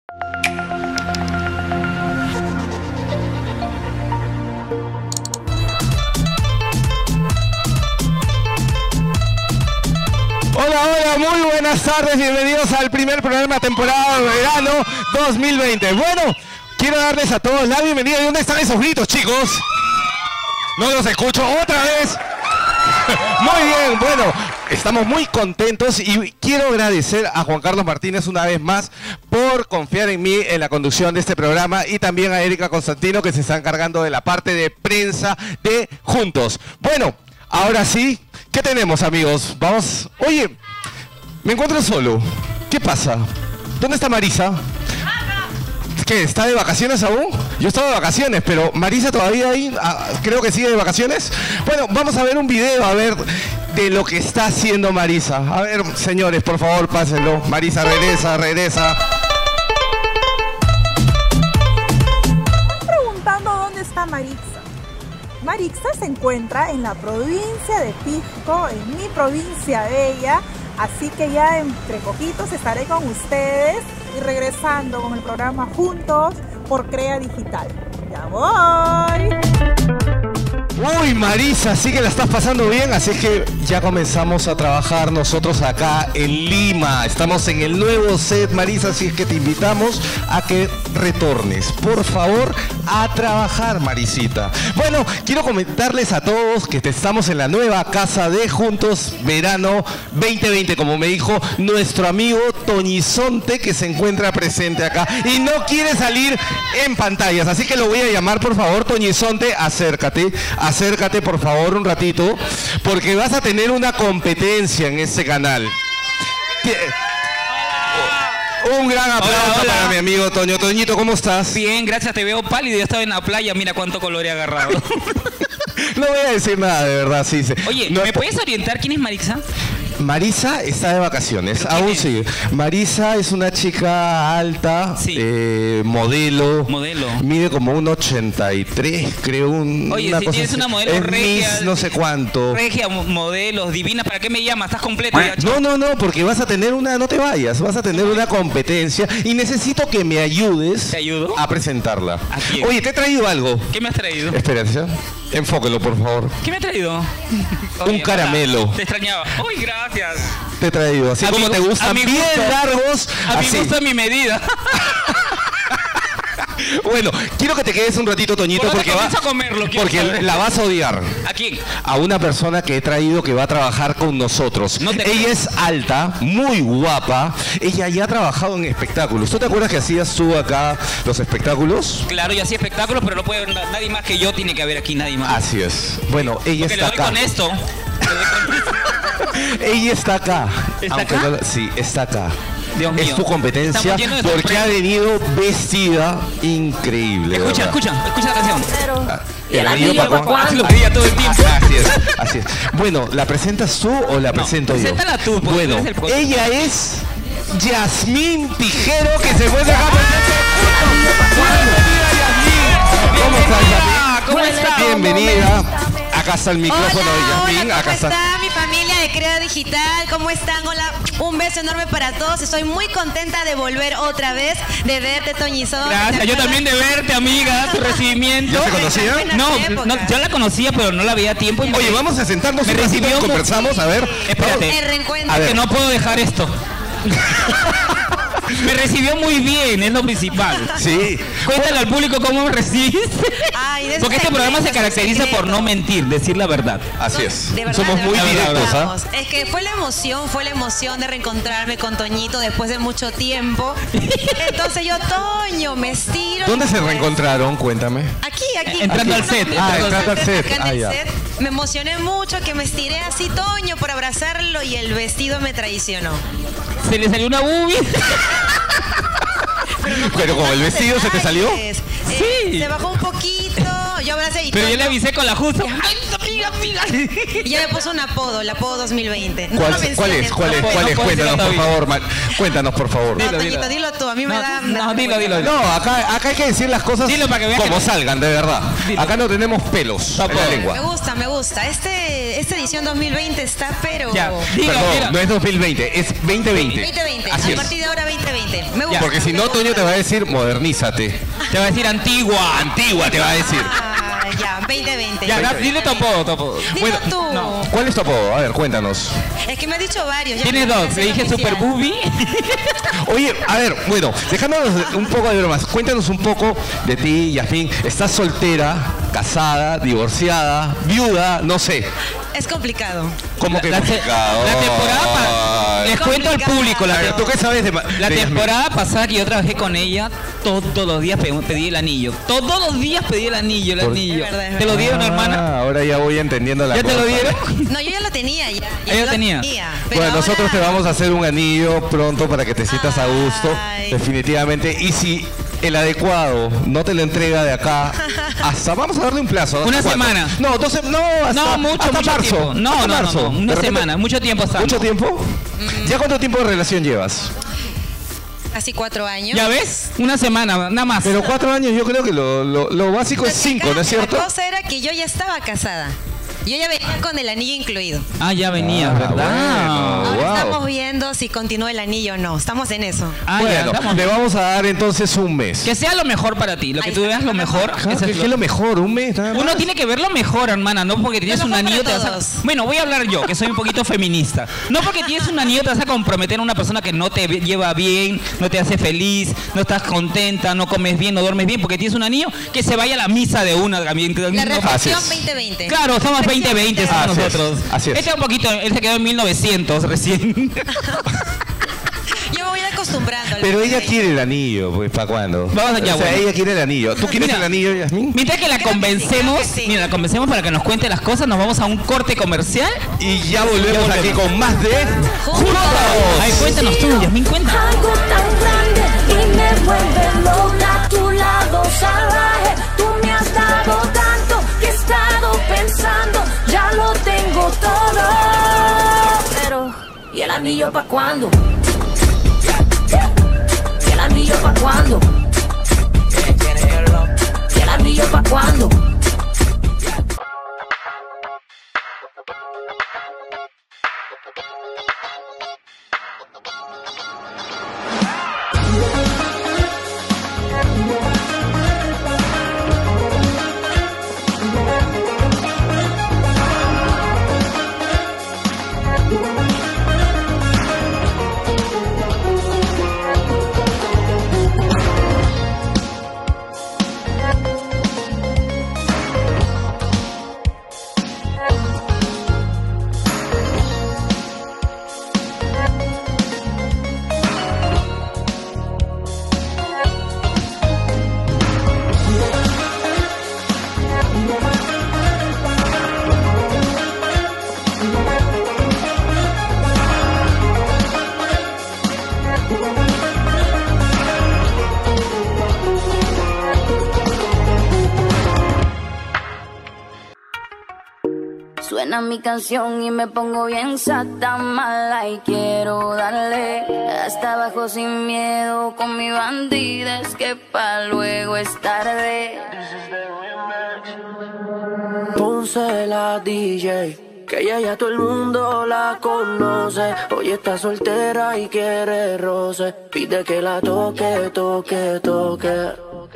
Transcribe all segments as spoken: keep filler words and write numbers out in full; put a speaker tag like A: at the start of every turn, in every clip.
A: Hola, hola, muy buenas tardes, bienvenidos al primer programa de temporada de verano dos mil veinte. Bueno, quiero darles a todos la bienvenida. ¿Y dónde están esos gritos, chicos? No los escucho otra vez. Muy bien, bueno, estamos muy contentos y quiero agradecer a Juan Carlos Martínez una vez más por confiar en mí en la conducción de este programa y también a Erika Constantino, que se está encargando de la parte de prensa de Juntos. Bueno, ahora sí, ¿qué tenemos, amigos? Vamos. Oye, me encuentro solo. ¿Qué pasa? ¿Dónde está Marisa? ¿Qué? ¿Está de vacaciones aún? Yo estaba de vacaciones, pero Marisa todavía ahí, ah, creo que sigue de vacaciones. Bueno, vamos a ver un video, a ver, de lo que está haciendo Marisa. A ver, señores, por favor, pásenlo. Marisa, regresa, regresa.
B: Están preguntando dónde está Marixa. Marixa se encuentra en la provincia de Pisco, en mi provincia bella, así que ya entre poquitos estaré con ustedes y regresando con el programa Juntos por Crea Digital. ¡Ya voy!
A: Uy, Marisa, sí que la estás pasando bien, así que ya comenzamos a trabajar nosotros acá en Lima. Estamos en el nuevo set, Marisa, así es que te invitamos a que retornes, por favor, a trabajar, Marisita. Bueno, quiero comentarles a todos que estamos en la nueva casa de Juntos Verano veinte veinte, como me dijo nuestro amigo Toñizonte, que se encuentra presente acá y no quiere salir en pantallas, así que lo voy a llamar, por favor. Toñizonte, acércate. Acércate, por favor, un ratito, porque vas a tener una competencia en este canal. Un gran aplauso hola, hola. para mi amigo Toño. Toñito, ¿cómo estás?
C: Bien, gracias, te veo pálido. Yo estaba en la playa, mira cuánto color he agarrado.
A: No voy a decir nada, de verdad, sí. sí.
C: Oye,
A: no,
C: ¿me puedes orientar quién es Marixa?
A: Marisa está de vacaciones, aún sigue. Marisa es una chica alta, sí. eh, modelo,
C: modelo,
A: mide como un ochenta y tres, creo. Un,
C: Oye,
A: una
C: si
A: cosa
C: tienes
A: así.
C: una modelo
A: es
C: regia,
A: Miss no sé cuánto.
C: Regia, modelos, divina, ¿para qué me llamas? ¿Estás completo ya,
A: No, no, no, porque vas a tener una, no te vayas, vas a tener una competencia y necesito que me ayudes
C: ¿Te ayudo?
A: a presentarla.
C: ¿A quién?
A: Oye, te he traído algo.
C: ¿Qué me has traído?
A: Espérense, enfóquelo, por favor.
C: ¿Qué me has traído?
A: Oye, un caramelo.
C: Hola, te extrañaba. Uy, gracias.
A: Te he traído, así a como mi, te gustan, bien gusto, largos.
C: A
A: así.
C: mi gusto, a mi medida.
A: Bueno, quiero que te quedes un ratito, Toñito, porque, va,
C: a comerlo,
A: porque la vas a odiar.
C: ¿A quién?
A: A una persona que he traído que va a trabajar con nosotros. No te Ella es alta, muy guapa. Ella ya ha trabajado en espectáculos. ¿Tú te acuerdas que hacías tú acá los espectáculos?
C: Claro, yo hacía espectáculos, pero no puede haber nadie más que yo, tiene que haber aquí nadie más.
A: Así es. Bueno, ella
C: porque
A: está
C: le doy
A: acá.
C: con esto.
A: Ella está acá.
C: ¿Está acá?
A: No, sí, está acá.
C: Dios mío.
A: Es tu competencia porque ha venido vestida increíble.
C: Escucha,
A: ¿verdad?
C: escucha, escucha la canción.
B: Pero...
A: Ah, el anillo para
C: cuándo. Lo pedía todo el tiempo.
A: Así es, así es. Bueno, ¿la presentas tú o la
C: no,
A: presento yo?
C: Preséntala tú.
A: Bueno, ella es Yasmín Tijero, que se fue acá. ¿Cómo estás, Yasmín?
C: ¿Cómo estás?
A: Bienvenida. Acá está el micrófono
D: hola,
A: de Yasmín.
D: Hola, ¿cómo
A: acá está.
D: está mi familia de Crea Digital? ¿Cómo están? Hola, un beso enorme para todos. Estoy muy contenta de volver otra vez, de verte, Toñizón.
C: Gracias, yo también de verte, amiga, tu recibimiento.
A: ¿Ya se conocía?
C: No, no, yo la conocía, pero no la veía a tiempo. Y
A: Oye, vamos a sentarnos
C: me
A: un ratito
C: recibió
A: y conversamos, a ver.
C: Espérate.
D: El reencuentro.
C: A ver, que no puedo dejar esto. Me recibió muy bien, es lo principal.
A: Sí.
C: Cuéntale al público cómo me recibiste.
D: Ay,
C: porque este programa se caracteriza por no mentir, decir la verdad.
A: Así es.
D: De verdad,
A: Somos
D: de
A: muy
D: verdad,
A: directos, ¿ah?
D: Es que fue la emoción, fue la emoción de reencontrarme con Toñito después de mucho tiempo. Entonces yo, Toño, me estiro.
A: ¿Dónde se reencontraron? Cuéntame.
D: Aquí, aquí.
C: Entrando
D: aquí.
C: al set.
A: Ah, entrando al set.
D: Acá en
A: Ah,
D: el
A: ya.
D: set. Me emocioné mucho que me estiré así, Toño, por abrazarlo y el vestido me traicionó.
C: Se le salió una boobie.
A: Pero como el vestido se te salió.
D: Eh,
C: Sí.
D: Se bajó un poquito. Yo abracé y
C: Pero yo le
D: Toño-
C: avisé con la justa.
D: Ya, Y ya me puso un apodo, el apodo dos mil veinte. No
A: ¿Cuál,
D: lo
A: ¿Cuál
D: menciones,
A: es? ¿Cuál es?
D: por
A: ¿Cuál es?
D: favor.
A: Cuéntanos, por favor. Ma- Cuéntanos, por favor.
D: No,
C: Dilo,
D: Toñito,
C: dilo.
D: dilo tú, a mí me
C: No,
D: da...
C: no, dilo, dilo.
A: No, acá, acá hay que decir las cosas
C: Dilo para que veas
A: como
C: que-
A: salgan, de verdad.
C: Dilo.
A: Acá no tenemos pelos en la
C: Tampoco.
D: Me
A: lengua.
D: gusta, me gusta. Este, esta edición dos mil veinte está, pero...
C: Ya, dilo,
A: Perdón,
C: dilo.
A: no es dos mil veinte, es veinte veinte.
D: veinte veinte,
A: Así
D: a
A: es.
D: partir de ahora veinte veinte. Me gusta.
A: Porque si no, Toño te va a decir, modernízate.
C: Te va a decir antigua.
A: Antigua te va a decir.
D: Ah, ya, veinte veinte.
C: Ya, da- dile tu apodo, tu apodo.
D: Dilo
A: Bueno,
D: tú.
C: no.
A: ¿Cuál es tu apodo? A ver, cuéntanos.
D: Es que me ha dicho varios. ya
C: Tienes
D: me
C: dos.
D: parece
C: Le dije
D: oficial.
C: Super Booby.
A: Oye, a ver, bueno, dejándonos un poco de bromas, cuéntanos un poco de ti, Yasmín. ¿Estás soltera, casada, divorciada, viuda? No sé.
D: Es complicado.
A: ¿Cómo que
C: La, te-
A: complicado?
C: la temporada pa- les cuento al
D: Complicado.
C: público. La,
A: A ver, ¿tú qué sabes de ma-
C: la
A: de Yasmín?
C: temporada pasada que yo trabajé con ella, todos los días pe- pedí el anillo. Todos los días pedí el anillo, el
A: Por-
C: anillo.
D: Es verdad, es
C: ¿Te lo dieron,
A: Ah,
C: hermana?
A: ahora ya voy entendiendo la
C: ¿Ya
A: cosa.
C: te lo dieron?
D: No, yo ya lo tenía. Ya, ya
C: Ella
D: lo
C: tenía.
D: pero
A: Bueno, nosotros
D: ahora-
A: te vamos a hacer un anillo pronto para que te sientas a gusto,
D: Ay.
A: definitivamente. Y si el adecuado no te lo entrega de acá, hasta vamos a darle un plazo. ¿hasta
C: Una
A: cuándo?
C: semana.
A: No, doce, no, hasta,
C: No, mucho,
A: hasta
C: mucho
A: marzo.
C: tiempo. No,
A: hasta
C: no, no,
A: marzo.
C: no, una
A: De repente-
C: semana, mucho tiempo estamos.
A: ¿Mucho tiempo? ¿Ya cuánto tiempo de relación llevas?
D: Casi cuatro años.
C: ¿Ya ves? Una semana, nada más.
A: Pero cuatro años yo creo que lo, lo- lo básico es cinco, ¿no es cierto?
D: La cosa era que yo ya estaba casada. Yo ya venía con el anillo incluido.
C: Ah, ya venía,
A: Ah,
C: ¿verdad?
A: bueno.
D: Ahora
A: wow.
D: estamos viendo si continúa el anillo o no. Estamos en eso.
C: Ah, ya,
A: Bueno,
C: estamos-
A: le vamos a dar entonces un mes.
C: Que sea lo mejor para ti, lo que
D: Ahí
C: tú
D: está.
C: veas lo mejor.
A: Claro,
C: eso
A: que
C: es
A: que
C: lo-
A: es lo mejor, un mes nada más.
C: Uno tiene que ver lo mejor, hermana, no porque tienes
D: Lo
C: un
D: mejor
C: anillo te
D: para
C: vas a...
D: todos.
C: Bueno, voy a hablar yo, que soy un poquito feminista. No porque tienes un anillo te vas a comprometer a una persona que no te lleva bien, no te hace feliz, no estás contenta, no comes bien, no duermes bien, porque tienes un anillo que se vaya a la misa de una también.
D: La
C: No-
D: reflexión
A: Así es.
D: veinte veinte.
C: Claro, somos veinte veinte, somos
A: Así es,
C: nosotros.
A: así es.
C: Este un poquito, él se quedó en mil novecientos recién.
D: Yo me voy a ir acostumbrando. al
A: Pero ella
D: veinte.
A: quiere el anillo, pues, ¿para cuándo?
C: Vamos allá,
A: o sea,
C: bueno.
A: ella quiere el anillo. ¿Tú quieres
C: Mira.
A: el anillo, Yasmín?
C: Mientras que la
D: Creo que sí,
C: convencemos,
D: creo que sí.
C: mira, la convencemos para que nos cuente las cosas, nos vamos a un corte comercial.
A: Y ya volvemos
C: Ya volvemos.
A: aquí con más de
D: Juntos.
C: Ay, cuéntanos tú, Yasmín, cuenta.
E: Algo tan grande y me vuelve loca. Tu lado salvaje, tú me has dado tanto que he estado pensando, ya lo tengo todo. Pero, ¿y el anillo pa' cuándo? ¿Y el anillo pa' cuándo? ¿Y el anillo pa' cuándo? Suena mi canción y me pongo bien sata mala y quiero darle hasta abajo sin miedo con mi bandida, es que pa' luego es tarde.
F: Ponce la D J, que ella ya todo el mundo la conoce. Hoy está soltera y quiere roce, pide que la toque, toque, toque.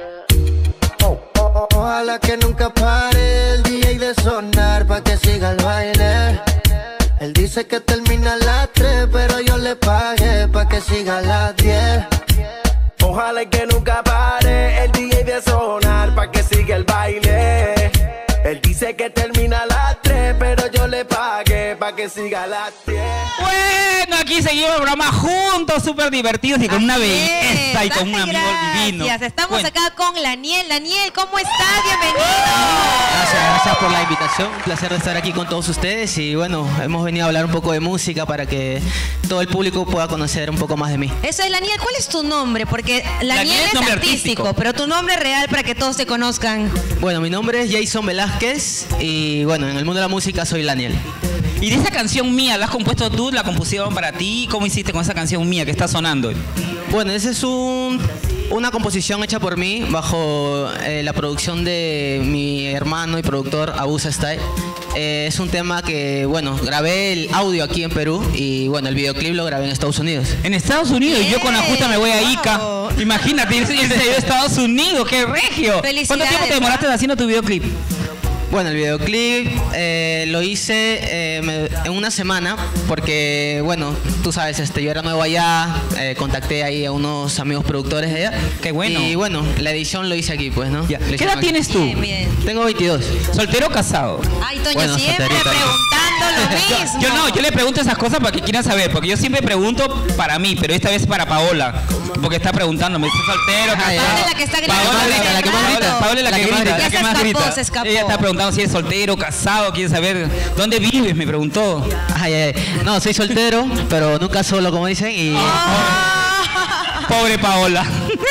G: Ojalá que nunca pare el D J de sonar pa' que siga el baile. Él dice que termina a las tres, pero yo le pagué pa' que siga a las diez.
F: Ojalá que nunca pare el D J de sonar pa' que siga el baile. Él dice que termina a las tres, pero yo le pagué pa' que siga a las diez.
C: Bueno, aquí seguimos el programa juntos, súper divertidos y con
D: Así
C: una belleza
D: es.
C: y con un
D: Ay,
C: amigo divino.
D: gracias. Estamos
C: Bueno,
D: acá con Laniel. Laniel, ¿cómo estás? Bienvenido.
H: Gracias, gracias por la invitación. Un placer de estar aquí con todos ustedes. Y bueno, hemos venido a hablar un poco de música para que todo el público pueda conocer un poco más de mí.
D: Eso es, Laniel. ¿Cuál es tu nombre? Porque Laniel,
C: Laniel es
D: es
C: nombre
D: artístico,
C: artístico.
D: pero tu nombre real para que todos te conozcan.
H: Bueno, mi nombre es Jason Velázquez y bueno, en el mundo de la música soy Laniel.
C: y de esa canción Mía, ¿la has compuesto tú? ¿La compusieron para ti? ¿Cómo hiciste con esa canción Mía que está sonando?
H: Bueno, esa es un, una composición hecha por mí bajo eh, la producción de mi hermano y productor Abusa Style. Eh, es un tema que, bueno, grabé el audio aquí en Perú y, bueno, el videoclip lo grabé en Estados Unidos.
C: En Estados Unidos, y yo con la justa me voy a Ica.
D: Wow.
C: Imagínate, irse irse de Estados Unidos, qué regio.
D: Felicidades,
C: ¿Cuánto tiempo te demoraste haciendo tu videoclip?
H: Bueno, el videoclip eh, lo hice eh, me- en una semana porque, bueno, tú sabes, este, yo era nuevo allá, eh, contacté ahí a unos amigos productores de allá.
C: Qué bueno.
H: Y bueno, la edición lo hice aquí, pues, ¿no?
C: Ya.
H: Lo
C: ¿Qué
H: hicieron
C: edad
H: aquí.
C: tienes tú?
D: Bien, bien.
H: Tengo veintidós.
C: ¿Soltero o casado?
D: Ay, Toño,
H: Bueno,
D: siempre
H: solterita.
D: preguntando lo mismo.
C: Yo no, yo le pregunto esas cosas para que quieran saber, porque yo siempre pregunto para mí, pero esta vez para Paola, porque está preguntándome, ¿estás soltero?
H: Ajá, ya.
C: casado?
D: Paola es la que está gritando.
C: Paola es
H: la que más
C: Paola-
H: grita.
C: Paola es la que grita,
D: Ya
C: la que
D: se
C: más
D: escapó,
C: grita.
D: se escapó.
C: Ella está preguntando si es soltero, casado, quiere saber dónde vives, me preguntó.
H: Ay, ay, ay. No, soy soltero, pero nunca solo, como dicen, y...
C: Pobre Paola.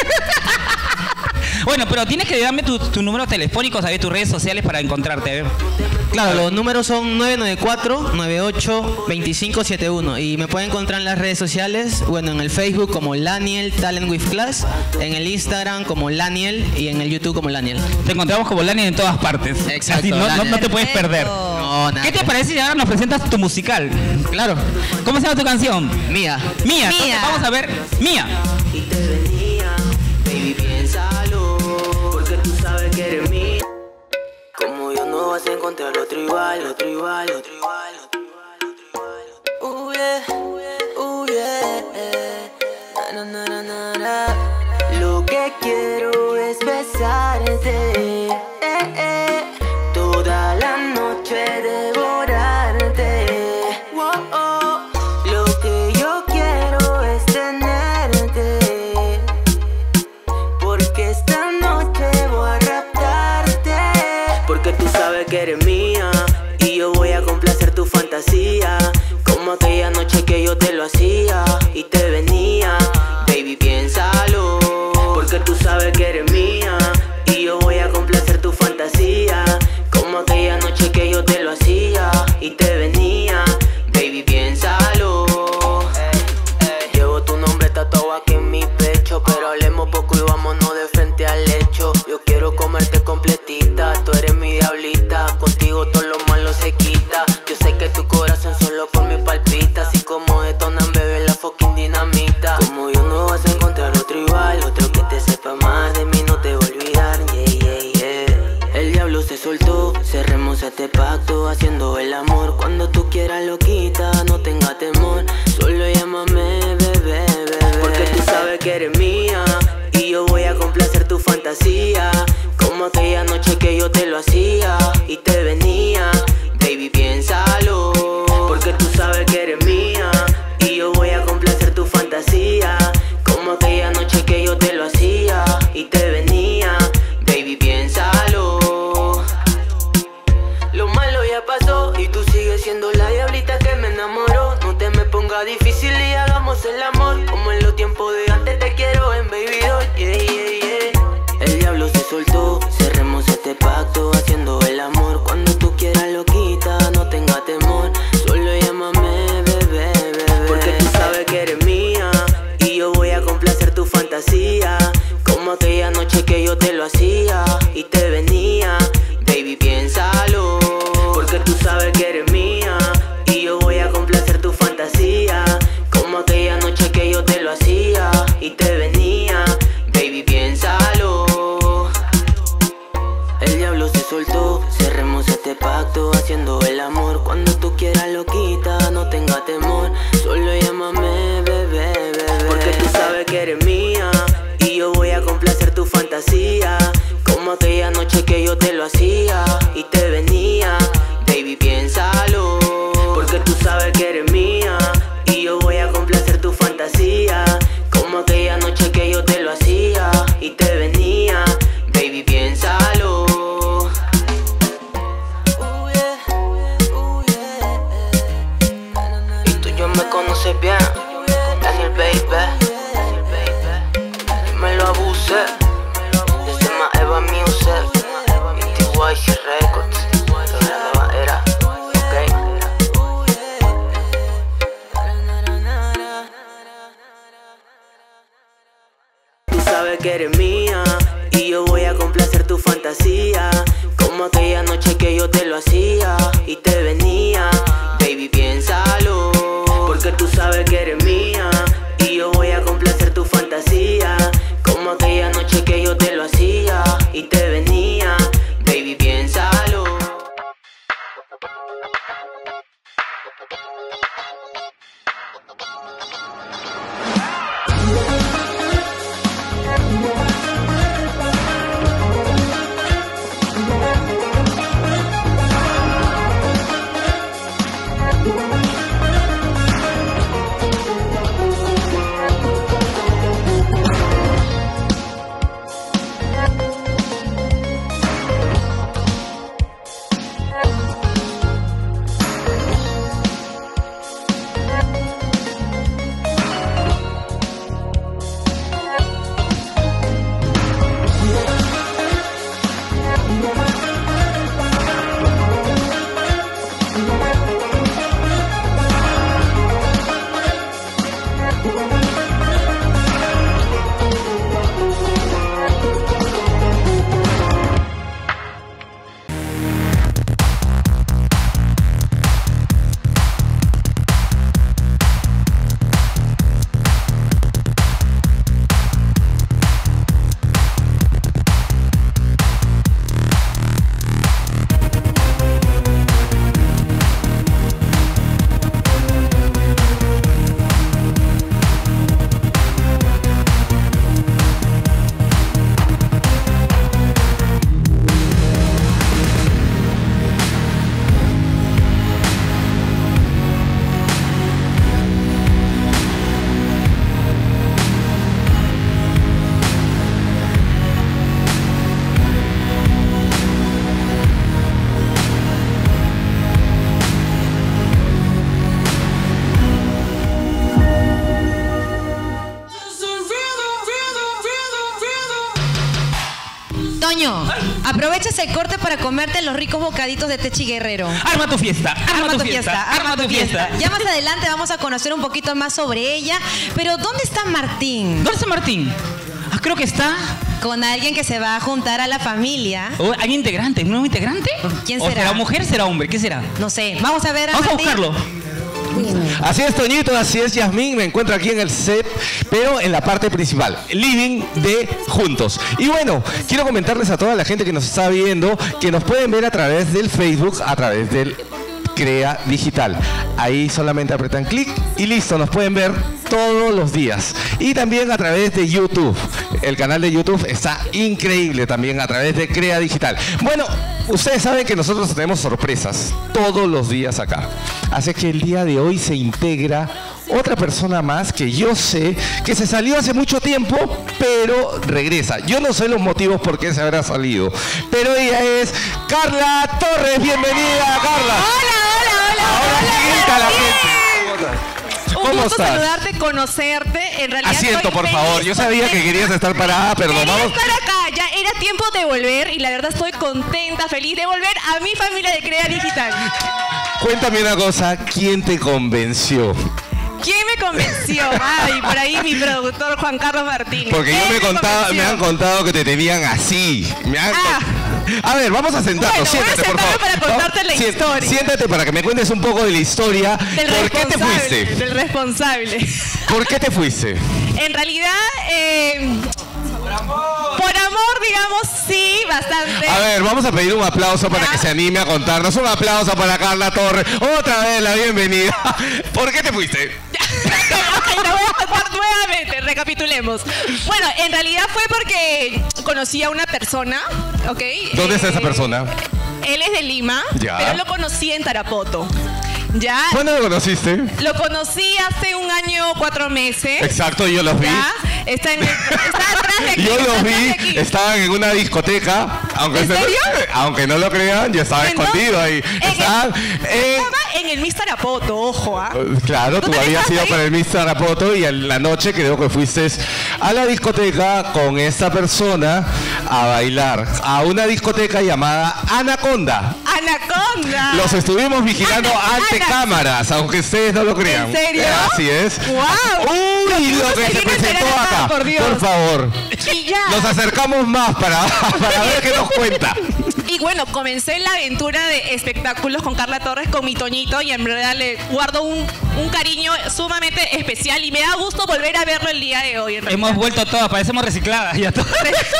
C: Bueno, pero tienes que darme tu, tu número telefónico, ¿sabes? Tus redes sociales para encontrarte. A ver.
H: Claro, los números son nueve nueve cuatro, nueve ocho, dos cinco siete uno y me pueden encontrar en las redes sociales, bueno, en el Facebook como Laniel Talent with Class, en el Instagram como Laniel y en el YouTube como Laniel.
C: Te encontramos como Lani en todas partes.
H: Exacto,
C: Así, no, no-
H: Lani.
C: no te puedes perder.
D: Perfecto.
H: No, nada.
C: ¿Qué te parece si ahora nos presentas tu musical?
H: Claro,
C: ¿Cómo se llama tu canción?
H: mía.
C: Mía. Entonces,
D: Mía.
C: vamos a ver. Mía.
F: Y te venía, baby, piénsalo, porque tú sabes que eres mía. Como yo no vas a encontrar otro igual, otro igual, otro igual, otro igual, otro igual. Uh, yeah, uh, yeah. Na, na, na, na, na. Lo que quiero es besarte, eh, eh. Toda la noche devorarte. Wow, oh. Lo que yo quiero es tenerte, porque esta noche voy a raptarte. Porque tú sabes que eres mía y yo voy a complacer tu fantasía, como aquella noche que yo te lo hacía y te venía. Baby, piénsalo, porque tú sabes que eres mía y yo voy a complacer tu fantasía, como aquella noche que yo te lo hacía y te venía. Baby, piénsalo. Llevo tu nombre tatuado aquí en mi pecho, pero hablemos poco y vámonos de frente al lecho. Yo quiero comerte completita, tú eres mi diablita, contigo todo lo malo se quita. Yo sé que tu corazón solo por mi palpita, así como detonan, bebé, la fucking dinamita. Como yo no vas a encontrar otro igual, otro que te sepa más de mí, no te voy a olvidar, yeah, yeah, yeah. El diablo se soltó, cerremos este pacto, haciendo el amor. Cuando tú quieras, loquita, no tenga temor, solo llámame, bebé, bebé. Porque tú sabes que eres mía y yo voy a complacer tu fantasía, como aquella noche que yo te lo hacía y te venía. Baby, piénsalo, porque tú sabes que eres mía y yo voy a complacer tu fantasía, como aquella noche que yo te lo hacía y te venía. Baby, piénsalo. Lo malo ya pasó y tú sigues siendo la diablita que me enamoró. No te me ponga difícil y hagamos el amor como en los tiempos de antes. Te quiero en baby doll, yeah, yeah, yeah. El diablo se soltó, cerremos este pacto, haciendo el amor. Cuando tú quieras, loquita, no tenga temor, solo llámame, bebé, bebé. Porque tú sabes que eres mía y yo voy a complacer tu fantasía, como aquella noche que yo te lo hacía y te venía. Baby, piénsalo, porque tú sabes que eres mía y yo voy a complacer tu fantasía, como aquella noche que yo te lo hacía y te venía. Baby, piénsalo. El diablo se soltó, cerremos este pacto, haciendo el amor. Cuando tú quieras, loquita, no tenga temor, solo llámame, bebé, bebé. Porque tú sabes que eres mía y yo voy a complacer tu fantasía, como aquella noche que yo te lo hacía y te venía. Baby, piénsalo, porque tú sabes que eres mía y yo voy a ¿Qué? Desde Maeva Music y T Y C Records, de la nueva era, ok. Tú sabes que eres mía y yo voy a complacer tu fantasía, como aquella noche que yo te lo hacía y te venía. Baby, piénsalo, porque tú sabes que eres mía y yo voy a complacer tu fantasía, como aquella noche que yo te lo hacía y te venía. Baby, piénsalo.
D: Toño, aprovecha ese corte para comerte los ricos bocaditos de Techi Guerrero.
C: Arma tu fiesta, arma,
D: Arma tu fiesta, arma tu fiesta. Ya más adelante vamos a conocer un poquito más sobre ella. Pero ¿dónde está Martín?
C: ¿Dónde está Martín? Ah, creo que está
D: con alguien que se va a juntar a la familia.
C: Oh, ¿hay integrante? ¿Un nuevo integrante?
D: ¿Quién
C: ¿O
D: será?
C: será mujer, será hombre? ¿Qué será?
D: No sé. Vamos a ver a
C: Vamos
D: Martín.
C: a buscarlo.
A: Así es, Toñito, así es, Yasmín. Me encuentro aquí en el set, pero en la parte principal, living de Juntos. Y bueno, quiero comentarles a toda la gente que nos está viendo que nos pueden ver a través del Facebook, a través del Crea Digital. Ahí solamente apretan clic y listo, nos pueden ver todos los días. Y también a través de YouTube. El canal de YouTube está increíble también a través de Crea Digital. Bueno, ustedes saben que nosotros tenemos sorpresas todos los días acá. Así que el día de hoy se integra otra persona más que yo sé que se salió hace mucho tiempo, pero regresa. Yo no sé los motivos por qué se habrá salido, pero ella es Carla Torres. Bienvenida, Carla.
B: Hola, hola, hola.
A: Ahora
B: hola,
A: sí grita la gente.
B: Un
A: ¿Cómo
B: gusto
A: estás?
B: saludarte, conocerte. En realidad
A: Asiento,
B: estoy
A: por
B: feliz,
A: favor. Yo sabía que querías estar parada, pero
B: Quería
A: vamos.
B: estar acá, ya era tiempo de volver y la verdad estoy contenta, feliz de volver a mi familia de Crea Digital.
A: Cuéntame una cosa, ¿quién te convenció?
B: ¿Quién me convenció? Ay, por ahí mi productor Juan Carlos Martínez.
A: Porque yo
B: Él
A: me contaba,
B: convenció.
A: me han contado que te tenían así. Me han
B: Ah.
A: A ver, vamos a sentarnos.
B: Bueno, voy a
A: Siéntate, por
B: sentarme
A: favor.
B: para contarte la
A: Sien-
B: historia.
A: Siéntate para que me cuentes un poco de la historia.
B: Del
A: ¿Por qué te
B: responsable,
A: fuiste?
B: Del responsable.
A: ¿Por qué te fuiste?
B: En realidad, eh, por amor, digamos, sí, bastante.
A: A ver, vamos a pedir un aplauso para
B: ¿Ya?
A: que se anime a contarnos. Un aplauso para Carla Torres. Otra vez la bienvenida. ¿Por qué te fuiste?
B: Ok, la voy a contar nuevamente, recapitulemos. Bueno, en realidad fue porque conocí a una persona, ¿ok?
A: ¿Dónde está
B: Eh,
A: esa persona?
B: Él es de Lima,
A: Ya.
B: pero lo conocí en Tarapoto. ¿Ya?
A: ¿Cuándo lo conociste?
B: Lo conocí hace un año, cuatro meses.
A: Exacto, yo los vi.
B: ¿Ya? Está, en el- está atrás de aquí.
A: Yo
B: está
A: los
B: atrás
A: vi,
B: de aquí.
A: estaban en una discoteca, aunque,
B: ¿En
A: se-
B: serio?
A: aunque no lo crean, yo estaba
B: ¿En dónde?
A: escondido ahí.
B: En el-
A: Estaban en,
B: Estaba en el Miss Tarapoto, ojo, ¿ah?
A: Claro, tú,
B: ¿Tú también
A: habías
B: estás
A: ido
B: ahí?
A: para el Miss Tarapoto y en la noche creo que fuiste a la discoteca con esta persona a bailar. A una discoteca llamada Anaconda.
B: ¡Anaconda!
A: Los estuvimos vigilando
B: Ana-
A: ante
B: Ana-
A: cámaras, aunque ustedes no lo crean.
B: ¿En serio?
A: Eh, Así es.
B: ¡Guau!
A: Uy,
B: Nos
A: lo que
B: vamos a
A: se
B: ir a
A: presentó
B: enterar acá,
A: acá.
B: por Dios.
A: Por favor.
B: Y ya.
A: Nos acercamos más para, para ver qué nos cuenta.
B: Y bueno, comencé la aventura de espectáculos con Carla Torres, con mi Toñito, y en verdad le guardo un, un cariño sumamente especial y me da gusto volver a verlo el día de hoy. En realidad.
C: Hemos vuelto todas, parecemos recicladas ya todas.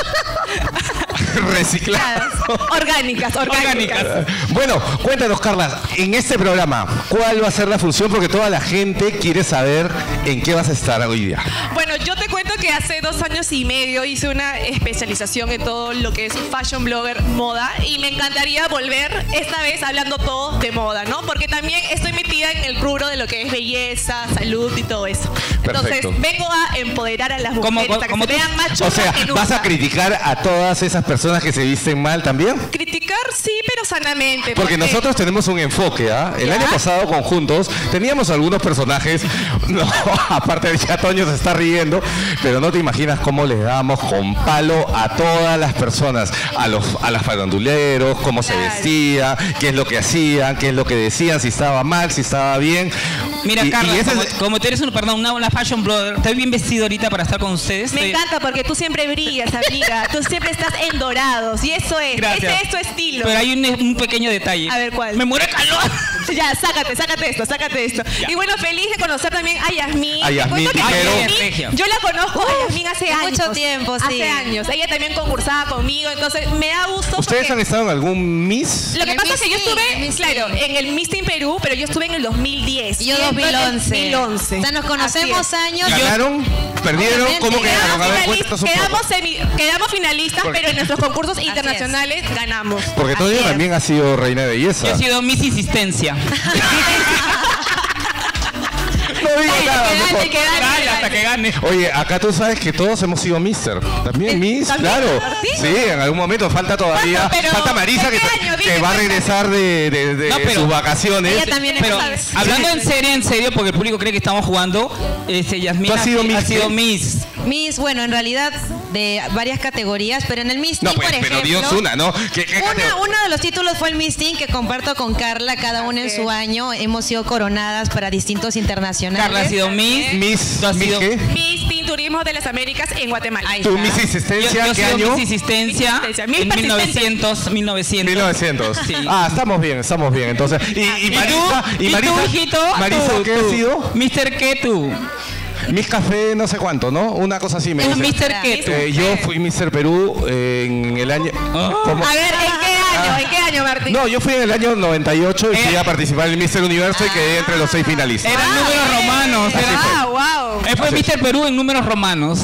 A: Reciclado.
B: Orgánicas, orgánicas.
C: Orgánicas.
A: Bueno, cuéntanos, Carla, en este programa, ¿cuál va a ser la función? Porque toda la gente quiere saber en qué vas a estar hoy día.
B: Bueno, yo te cuento que hace dos años y medio hice una especialización en todo lo que es fashion blogger, moda, y me encantaría volver esta vez hablando todo de moda, ¿no? Porque también estoy metida en el rubro de lo que es belleza, salud y todo eso.
A: Perfecto.
B: Entonces, vengo a empoderar a las
C: ¿Cómo-
B: mujeres, a que
C: cómo
B: se
C: tú-
B: vean más
A: O
B: chulas
A: sea,
B: que
A: ¿vas
B: nunca.
A: a criticar a todas esas personas que se visten mal también?
B: Criticar sí, pero sanamente.
A: Porque nosotros tenemos un enfoque, ¿ah? El
B: ¿Ya?
A: año pasado conjuntos teníamos algunos personajes, no, aparte de ya Toño se está riendo, pero no te imaginas cómo les dábamos con palo a todas las personas, a los a las faranduleros, cómo se
B: Claro.
A: vestía, qué es lo que hacían, qué es lo que decían, si estaba mal, si estaba bien.
C: Mira,
A: Y-
C: Carla,
A: y ese
C: como,
A: es-
C: como tú eres una, perdón, una, una fashion blogger, estoy bien vestido ahorita para estar con ustedes.
B: Me
C: Estoy-
B: encanta porque tú siempre brillas, amiga. Tú siempre estás en dorados. Y eso es.
C: Gracias.
B: Ese es tu estilo.
C: Pero hay un, un pequeño detalle.
B: A ver, ¿cuál?
C: Me muero de calor.
B: Ya, sácate, sácate esto, sácate esto.
C: Ya.
B: Y bueno, feliz de conocer también a Yasmín.
A: A
B: Te
A: Yasmín
B: cuento que
A: Piquero.
B: Yasmín,
C: Regia.
B: yo la conozco a Yasmín hace
D: Hace
B: años.
D: mucho tiempo, sí.
B: Hace años. Ella también concursaba conmigo, entonces me da gusto.
A: ¿Ustedes
B: porque
A: han estado en algún Miss?
B: Lo que
D: En
B: pasa
D: el
B: es que yo
D: Miss Teen,
B: estuve,
D: en el Miss
B: claro,
D: Teen.
B: en el Miss Teen Perú, pero yo estuve en el dos mil diez.
D: Y yo
B: en el
D: dos mil once.
B: dos mil once.
D: O sea, nos conocemos
B: Así es.
D: años.
A: ¿Ganaron? ¿Perdieron?
D: Obviamente.
A: ¿Cómo quedaron? A
B: Quedamos,
A: ver,
B: finalistas,
A: cuéntanos un
B: quedamos,
A: poco.
B: semi- quedamos finalistas,
A: Porque-
B: pero en nuestros concursos
D: es.
B: internacionales ganamos.
A: Porque Toño
D: Así es.
A: también ha sido reina de belleza.
C: Yo he sido Miss Insistencia.
A: No diga nada,
B: Quedate,
A: mejor.
B: quedate,
C: Dale, hasta
B: quedate.
C: que gane.
A: Oye, acá tú sabes que todos hemos sido mister. También Miss,
B: ¿también?
A: claro.
B: ¿Sí?
A: Sí, en algún momento falta todavía.
B: ¿Cuándo? Pero,
A: falta Marisa
B: ¿de
A: que,
B: qué año?
A: que
B: Dime,
A: va a
B: cuéntame.
A: regresar de, de- de
C: No, pero-
A: sus vacaciones.
D: Ella también es
C: Pero
D: Miss.
C: hablando en serio, en serio, porque el público cree que estamos jugando, este, Yasmín
A: ¿Tú has sido Miss
C: ha sido
A: qué?
C: Miss.
D: Miss, bueno, en realidad de varias categorías, pero en el Miss
A: No,
D: Teen,
A: pues,
D: por
A: pero
D: ejemplo,
A: Dios una, ¿no? ¿Qué- qué
D: Una,
A: categ-
D: uno de los títulos fue el Miss Teen que comparto con Carla, cada una en su año. Hemos sido coronadas para distintos internacionales.
C: Carla ha sido Miss.
A: Miss,
C: Tú has
A: Miss
C: sido-
A: qué?
B: Miss Teen Turismo de las Américas en Guatemala.
D: Ahí
A: ¿Tu
D: está.
A: Miss
C: Yo,
A: Insistencia
C: yo he
A: qué
C: sido
A: año?
C: Miss Insistencia
B: Insistencia, Miss
C: en mil
B: Persistente.
C: novecientos, mil novecientos.
A: mil novecientos.
C: Sí.
A: Ah, estamos bien, estamos bien. Entonces, y, y
C: ¿Y tú?
A: Marisa,
C: ¿Y,
A: Marisa,
C: tú, hijito?
A: Marisa,
C: Tú,
A: ¿qué
C: tú.
A: ha sido?
C: mister ¿Qué tú?
A: Miss Café, no sé cuánto, ¿no? Una cosa así me
C: Es
A: dice.
C: mister ¿Qué tú?
A: Eh, yo fui mister Perú eh, en el año. ¿Cómo?
B: A ver, ¿en qué año?
A: Ah.
B: ¿En qué año, Martín?
A: No, yo fui en el año noventa y ocho y fui
C: Eh.
A: a participar en el mister Universo y quedé entre los seis finalistas.
C: Eran números romanos.
A: Así
C: Era,
B: Ah, wow.
C: él fue
A: Así.
C: mister Perú en números romanos.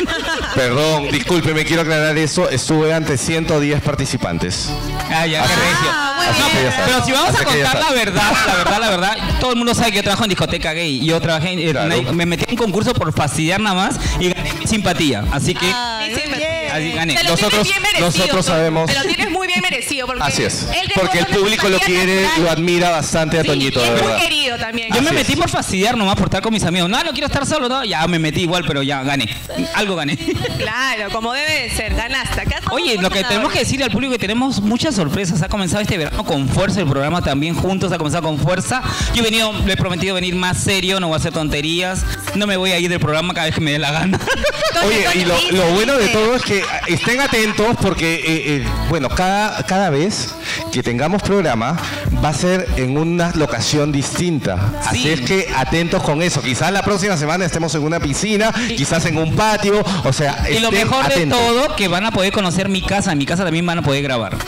A: Perdón, disculpe, me quiero aclarar eso. Estuve ante ciento diez participantes.
C: Ah, ya, qué
A: Así-
C: regio.
D: muy
A: así
D: bien.
A: que ya sabes.
C: Pero si vamos
A: Así
C: a
A: que ya
C: contar la
A: sabes.
C: verdad, la verdad, la verdad, todo el mundo sabe que yo trabajo en discoteca gay. Yo trabajé, en-
A: Claro.
C: en- me metí en un concurso por fastidiar nada más y gané mi simpatía. Así que
D: Ay,
B: Muy
D: muy
B: bien.
C: así gané.
B: Te lo
A: Nosotros-
B: tienes bien merecido,
A: nosotros
B: Tom.
A: sabemos-
B: Te lo tienes muy bien merecido. Porque
A: Así es.
B: él
A: Porque el
B: demostró una
A: público lo
B: simpatía
A: quiere,
B: natural.
A: lo admira bastante a
B: Sí,
A: Toñito,
B: y
A: de
B: es muy
A: verdad.
B: querido también.
C: Yo me
A: Así
C: metí
A: es.
C: por fastidiar nomás, por estar con mis amigos. No, no quiero estar solo, no. Ya me metí igual, pero ya gané. Algo gané.
B: Claro, como debe de ser. Ganaste. Acá somos
C: Oye, lo que
B: ganadores.
C: tenemos que decirle al público es que tenemos muchas sorpresas. Ha comenzado este verano con fuerza, el programa también juntos ha comenzado con fuerza. Yo he venido, le he prometido venir más serio, no voy a hacer tonterías. No me voy a ir del programa cada vez que me dé la gana.
B: Toño,
A: Oye,
B: Toño,
A: y lo,
B: dice,
A: lo bueno de
B: dice.
A: todo es que estén atentos porque, eh, eh, bueno, cada, cada vez que tengamos programa va a ser en una locación distinta. Así
C: Sí.
A: es que atentos con eso. Quizás la próxima semana estemos en una piscina, quizás en un patio, o sea,
C: Y lo
A: estén
C: mejor
A: atentos.
C: de todo, que van a poder conocer mi casa. En mi casa también van a poder grabar.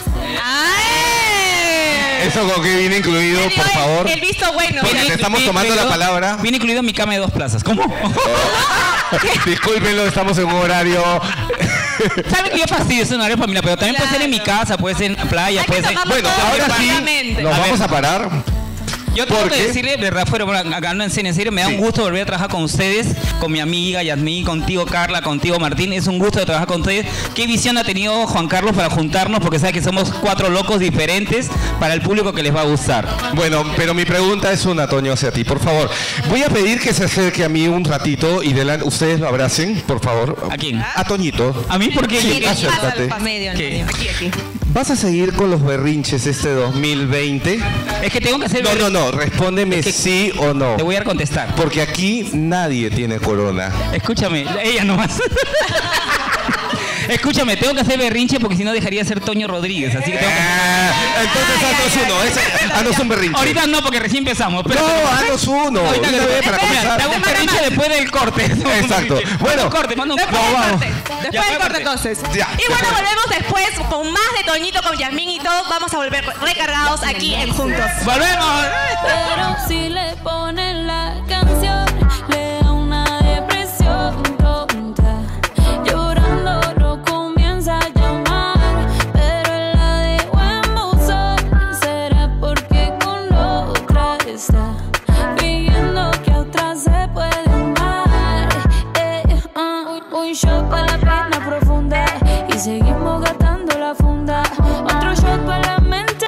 B: ¡Ay!
A: Eso con que viene incluido,
B: Él dio
A: por
B: el-
A: favor.
B: El visto bueno.
A: Porque
C: Viene-
A: te estamos
C: viene
A: tomando la
C: incluido-
A: palabra.
C: Viene incluido mi cama de dos plazas. ¿Cómo?
A: Discúlpenlo, estamos en un horario.
C: Saben que yo fastidio ese horario familiar, pero también puede ser en mi casa, puede ser en la playa,
B: Hay que
C: puede ser.
B: tomarlo
A: Bueno,
B: todo
A: ahora sí,
B: tranquilamente.
A: nos
C: A
A: vamos
C: ver.
A: a parar.
C: Yo tengo que decirle, de verdad, fuera, bueno, acá no en serio, en serio, me da
A: Sí.
C: un gusto volver a trabajar con ustedes, con mi amiga Yasmín, contigo Carla, contigo Martín. Es un gusto de trabajar con ustedes. ¿Qué visión ha tenido Juan Carlos para juntarnos? Porque sabe que somos cuatro locos diferentes para el público que les va a gustar.
A: Bueno, pero mi pregunta es una, Toño, hacia ti, por favor. Voy a pedir que se acerque a mí un ratito y delante, ustedes lo abracen, por favor.
C: ¿A quién?
A: A Toñito.
C: ¿A mí? ¿Por qué?
A: Sí, acércate.
D: medio,
C: ¿Qué?
D: Aquí, aquí.
A: ¿Vas a seguir con los berrinches este dos mil veinte?
C: Es que tengo que hacer...
A: No, no, no, respóndeme
C: Es que
A: sí o no.
C: Te voy a contestar.
A: Porque aquí nadie tiene corona.
C: Escúchame, ella nomás. Escúchame, tengo que hacer berrinche porque si no dejaría de ser Toño Rodríguez, así que tengo que...
A: Ah, entonces haznos uno, ese- haznos un berrinche.
C: Ahorita no, porque recién empezamos. Espérate.
A: No, haznos uno.
C: Ahorita
A: Una
C: que-
A: vez para
C: Espera,
A: comenzar.
C: te hago un berrinche después del corte.
A: Exacto.
C: Manda
A: Bueno,
C: un corte, manda un
B: Después
C: corte.
B: del
A: vamos.
B: corte. Después
C: Ya,
B: del corte,
C: corte.
B: entonces.
A: Ya,
D: Y bueno, volvemos después con más de Toñito, con Yasmín y todo. Vamos a volver recargados aquí en Juntos.
C: ¡Volvemos!
E: Pero si le ponen la canción, le da una depresión tonta. Llorando lo comienza a llamar, pero él la dejó en buzón. Será porque con otra está creyendo que a otra se puede amar. Eh, uh, un shot para la pena profunda y seguimos gastando la funda. Otro shot para la mente.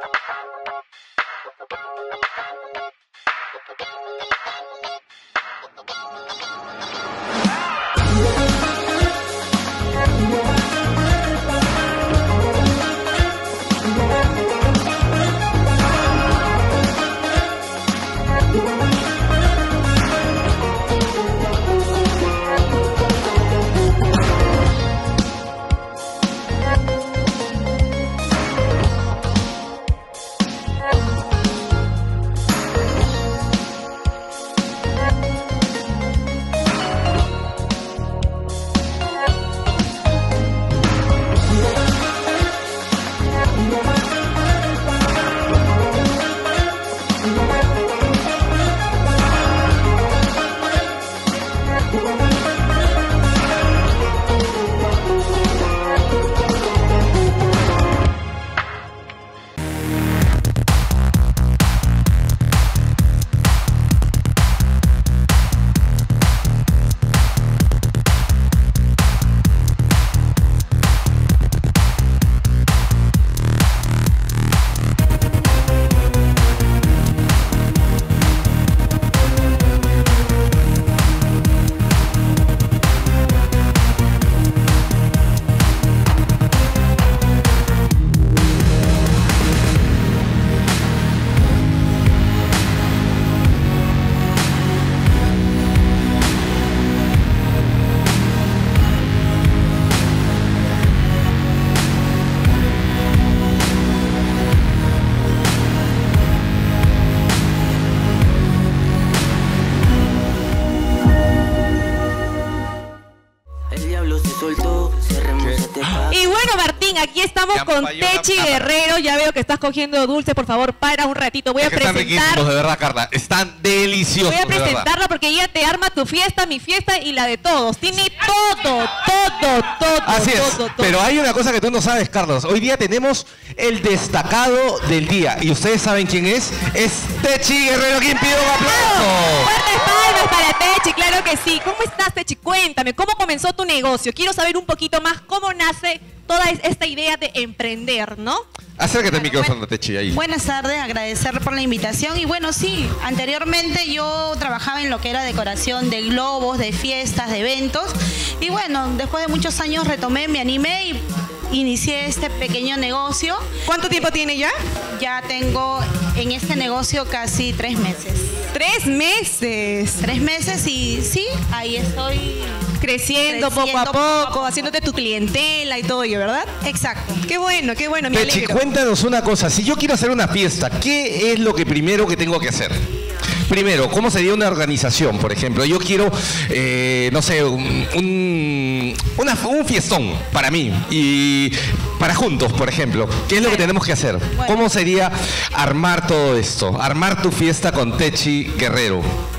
F: El diablo se soltó, cerremos este paso.
D: Y bueno, Martín, aquí estamos
A: Ya,
D: con
A: falló la
D: Techi
A: cámara.
D: Guerrero. Ya veo que estás cogiendo dulce. Por favor, para un ratito. Voy a
A: Es que están
D: presentar.
A: riquísimos, de verdad, Carla. Están deliciosos,
D: Voy a
A: de verdad.
D: presentarla porque ella te arma tu fiesta, mi fiesta y la de todos. Tiene todo, todo, todo.
A: Así es,
D: todo, todo.
A: pero hay una cosa que tú no sabes, Carlos. Hoy día tenemos el destacado del día. ¿Y ustedes saben quién es? Es Techi Guerrero. ¿Quién pide un aplauso?
D: Fuertes palmas para Techi, claro que sí. ¿Cómo estás, Techi? Cuéntame, ¿cómo comenzó tu negocio? Quiero saber un poquito más cómo nace toda es- esta idea de emprender, ¿no?
A: Acércate al
I: Bueno,
A: micrófono,
I: bueno.
A: Techi, ahí.
I: Buenas tardes, agradecer por la invitación. Y bueno, sí, anteriormente yo trabajaba en lo que era decoración de globos, de fiestas, de eventos. Y bueno, después de muchos años retomé, me animé y inicié este pequeño negocio.
D: ¿Cuánto tiempo tiene ya?
I: Ya tengo en este negocio casi tres meses.
D: Tres meses.
I: Tres meses y sí, ahí estoy
D: Creciendo, poco a
I: Creciendo
D: poco,
I: poco a poco.
D: haciéndote tu clientela y todo ello, ¿verdad?
I: Exacto.
D: Qué bueno, qué bueno, me
A: Techi,
D: alegro.
A: cuéntanos una cosa. Si yo quiero hacer una fiesta, ¿qué es lo que primero que tengo que hacer? Primero, ¿cómo sería una organización, por ejemplo? Yo quiero, eh, no sé, un, un, una- un fiestón para mí y para juntos, por ejemplo. ¿Qué es lo que tenemos que hacer? ¿Cómo sería armar todo esto? Armar tu fiesta con Techi Guerrero.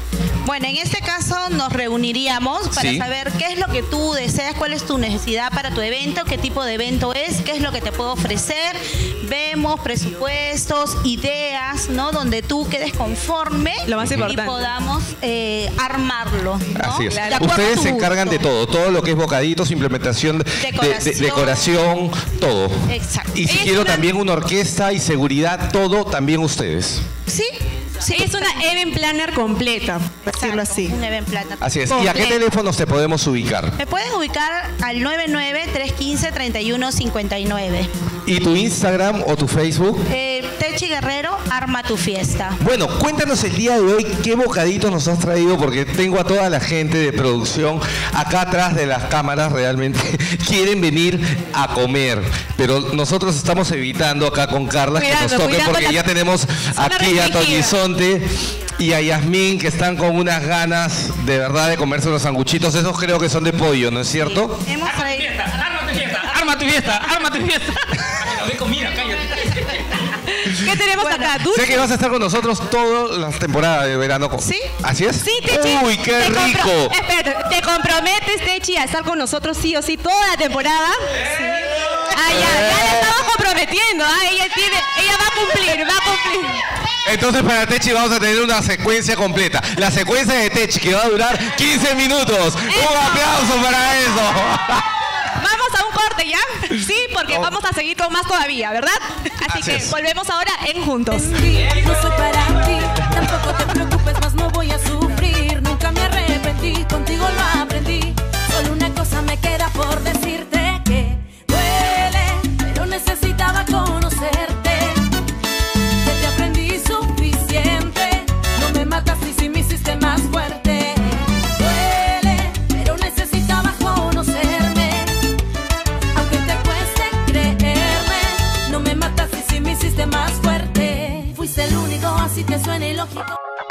I: Bueno, en este caso nos reuniríamos para
A: Sí.
I: saber qué es lo que tú deseas, cuál es tu necesidad para tu evento, qué tipo de evento es, qué es lo que te puedo ofrecer. Vemos presupuestos, ideas, ¿no? Donde tú quedes conforme
D: Lo más
I: y
D: importante.
I: podamos eh, armarlo, ¿no?
A: Así es.
I: De acuerdo a
A: Ustedes
I: tu
A: se encargan de
I: gusto.
A: todo, todo lo que es bocaditos, implementación de de- de-
I: Decoración.
A: decoración, todo.
I: Exacto.
A: Y si
D: Es
A: quiero
D: una-
A: también una orquesta y seguridad, todo también ustedes.
I: Sí, sí.
D: Es una event planner completa, por decirlo así.
I: Un event plata.
A: Así es. ¿Y a qué
I: Completo.
A: teléfonos te podemos ubicar?
I: Me puedes ubicar al nueve nueve, tres uno cinco, tres uno cinco nueve.
A: ¿Y tu Instagram o tu Facebook?
I: Eh, Techi Guerrero, arma tu fiesta.
A: Bueno, cuéntanos el día de hoy qué bocaditos nos has traído, porque tengo a toda la gente de producción acá atrás de las cámaras, realmente quieren venir a comer, pero nosotros estamos evitando acá con Carla que
D: Cuidando,
A: nos toquen
D: cuidando
A: porque
D: las-
A: ya tenemos
D: zona
A: aquí a
D: restringida.
A: Tonyzonte y a Yasmín que están con unas ganas de verdad de comerse unos sanguchitos, esos creo que son de pollo, ¿no es cierto?
I: Hemos traído.
C: Arma tu fiesta, arma tu fiesta, arma tu fiesta. A ver, comida, cállate.
D: ¿Qué tenemos acá? Dulce.
A: Sé que vas a estar con nosotros todas las temporadas de verano.
I: ¿Sí?
A: ¿Así es?
D: Sí, Techi.
A: Uy, qué
D: te compro-
A: rico.
D: Espérate, ¿te comprometes, Techi, a estar con nosotros sí o sí toda la temporada? Sí. Ah, ya, ya la estamos comprometiendo. Ah, ella tiene, ella va a cumplir, va a cumplir.
A: Entonces para Techi vamos a tener una secuencia completa. La secuencia de Techi que va a durar quince minutos. Un aplauso para eso.
D: Vamos a un corte, ¿ya? Sí, porque vamos a seguir con más todavía, ¿verdad? Así,
A: Así
D: que
A: es.
D: volvemos ahora en Juntos.
E: No soy para ti, tampoco te preocupes, más no voy a sufrir. Nunca me arrepentí, contigo lo aprendí. Solo una cosa me queda por decirte que duele, pero necesitaba conocerte. Que te aprendí suficiente, no me mataste y sí me hiciste más fuerte. Duele, pero necesitaba conocerme. Aunque te cueste creerme, no me mataste y sí me hiciste más fuerte. Fuiste el único, así te suena ilógico.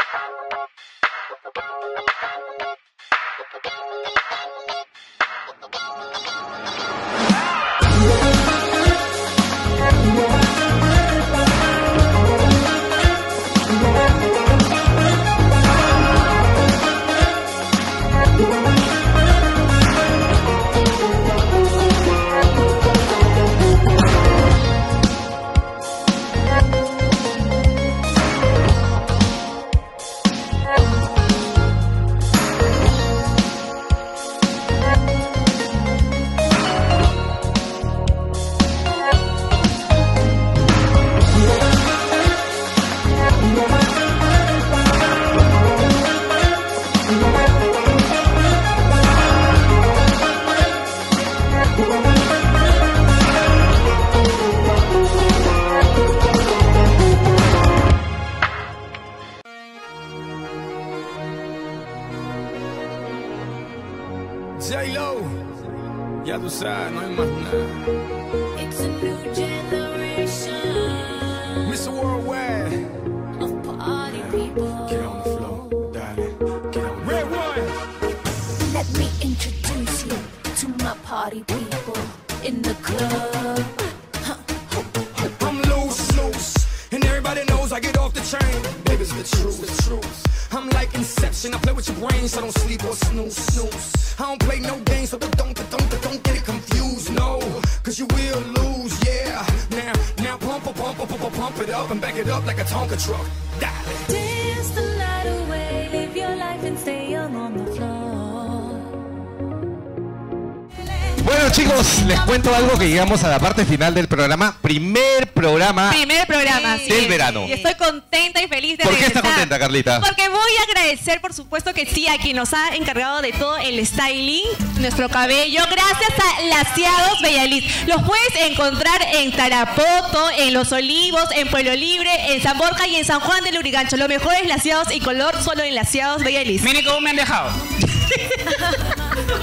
J: J-Lo, ya tú sabes, no hay más nada.
E: It's a new generation
J: mister Worldwide,
E: of party people.
J: get on the floor, darling, get on the Red one.
E: Let me introduce you to my party people in the club.
J: I'm loose, loose, and everybody knows I get off the train. Baby, it's the truth, the truth. I'm like Inception, I play with your brain, so don't sleep or snooze, snooze. I don't play no games, so don't, don't, don't, don't get it confused, no. Cause you will lose, yeah. Now, now pump, pump, pump, pump, pump, pump it up and back it up like a Tonka truck. Darling.
E: Dance the night away, live your life and stay young on the floor.
A: Bueno chicos, les cuento algo que llegamos a la parte final del programa. Primer programa
D: Primer programa, sí.
A: del verano.
D: Y estoy contenta y feliz de
A: ¿Por qué
D: regresar.
A: estás contenta, Carlita?
D: Porque voy a agradecer, por supuesto que sí, a quien nos ha encargado de todo el styling, nuestro cabello. Gracias a Laciados Bellalis. Los puedes encontrar en Tarapoto, en Los Olivos, en Pueblo Libre, en San Borja y en San Juan del Lurigancho. Los mejores laciados y color solo en Laciados Bellalis.
C: Mire cómo me han dejado.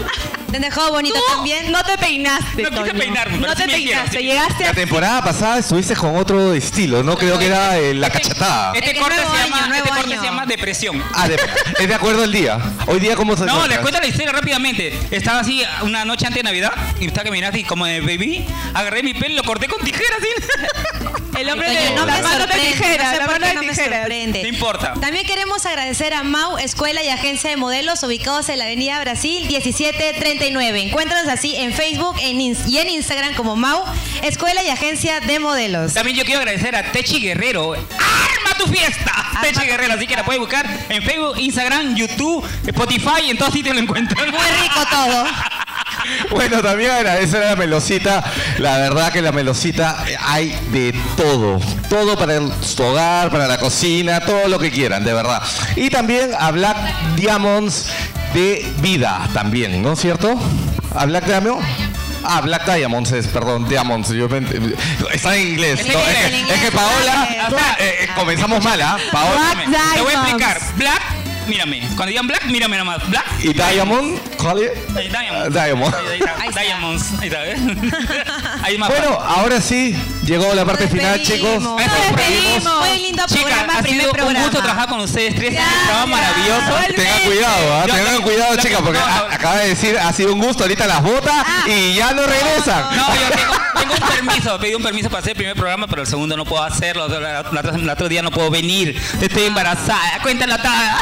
K: Te han dejado bonita
D: Tú
K: también.
D: No te peinaste,
C: No quise
D: Toño.
C: peinarme, pero
D: No
C: sí
D: te
C: me dijeron,
D: peinaste,
C: sí.
D: llegaste
A: La
D: así.
A: temporada pasada estuviste con otro estilo, ¿no? Creo que era eh, la cachetada.
C: Este
K: Es que
C: corte,
K: nuevo
C: se,
K: año,
C: llama,
K: nuevo
C: este corte
K: año.
C: se llama depresión.
A: Ah, de- es de acuerdo al día. Hoy día, ¿cómo se
C: No,
A: encuentras?
C: les cuento la historia rápidamente. Estaba así una noche antes de Navidad y estaba caminando y como de baby, agarré mi pelo y lo corté con tijeras. ¿sí?
D: El hombre
K: Toño,
D: de
K: no
D: la
K: me
D: mano de
K: sorprende,
D: tijera,
K: no sé
D: la
K: por
D: mano
K: qué
D: de
K: no me
D: tijera.
K: sorprende.
C: No importa.
K: También queremos agradecer a Mau, Escuela y Agencia de Modelos, ubicados en la Avenida Brasil diecisiete treinta y nueve. Encuéntranos así en Facebook en Ins- y en Instagram como Mau, Escuela y Agencia de Modelos.
C: También yo quiero agradecer a Techi Guerrero. ¡Arma tu fiesta! Techi Guerrero, así que la puedes buscar en Facebook, Instagram, YouTube, Spotify, y en todos sitios lo encuentran.
K: Muy rico todo.
A: Bueno, también agradecer a la Melosita. La verdad que la Melosita eh, hay de todo. Todo para el- su hogar, para la cocina, todo lo que quieran, de verdad. Y también a Black Diamonds de vida también, ¿no es cierto? ¿A Black Diamonds? Ah, Black Diamonds es, perdón, Diamonds. Yo me- está en inglés.
C: Es
A: ¿no?
C: en
A: Es,
C: inglés.
A: que- es que Paola,
C: O sea,
A: eh, eh, comenzamos mal, ¿ah? Paola.
C: Mírame, te voy a explicar. Black, mírame. Cuando digan black, mírame nomás. Black.
A: ¿Y Diamond? ¿Cuál es?
C: Ahí, Diamond.
A: Diamond.
C: Ahí, ahí está. Diamonds. Ahí está, ¿ves? Ahí más
A: Bueno,
C: fácil.
A: ahora sí, llegó la parte final, chicos.
K: Nos
C: Nos
K: despedimos. Muy lindo
C: Chicas,
K: programa,
C: ha
K: primer
C: sido un
K: programa.
C: gusto trabajar con ustedes tres. Es un programa maravilloso.
A: Tengan cuidado, ¿ah?
C: Yo-
A: tengan cuidado,
C: yo-
A: chicas, porque
C: no,
A: a-
C: no.
A: acaba de decir, ha sido un gusto, ahorita las bota y ya no regresan.
C: No, yo tengo, tengo un permiso, pedí un permiso para hacer el primer programa, pero el segundo no puedo hacerlo. La- la- la- El otro día no puedo venir. Estoy embarazada. Cuéntala toda.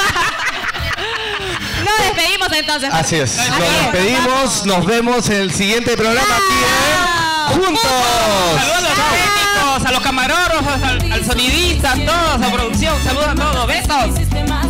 D: Nos despedimos entonces.
A: Así es, nos
D: Adiós.
A: despedimos, nos vemos en el siguiente programa aquí en Juntos.
C: Saludos a los técnicos, a los camarógrafos, al, al sonidista, a todos, a producción. Saludos a todos. Besos.